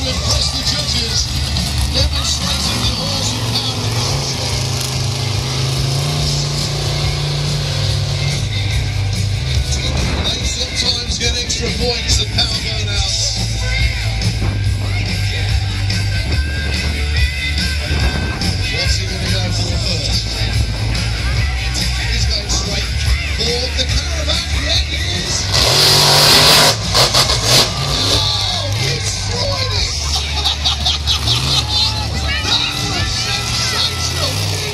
impress the judges, demonstrating the awesome power of this machine. They sometimes get extra points at power burnouts. What's he going to go for first? He's going straight for the caravan. Yeah, he is. Oh, destroyed it. That was sensational.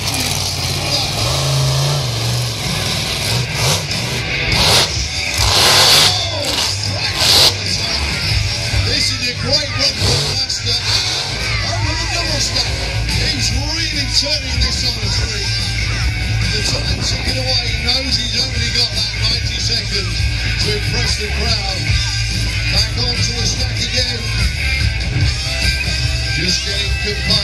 This is a great run for the master. Over the double stack. He's really turning this on a streak. The time ticking away. He knows he's only got that 90 seconds to impress the crowd. Back onto the stack again. Just getting composed.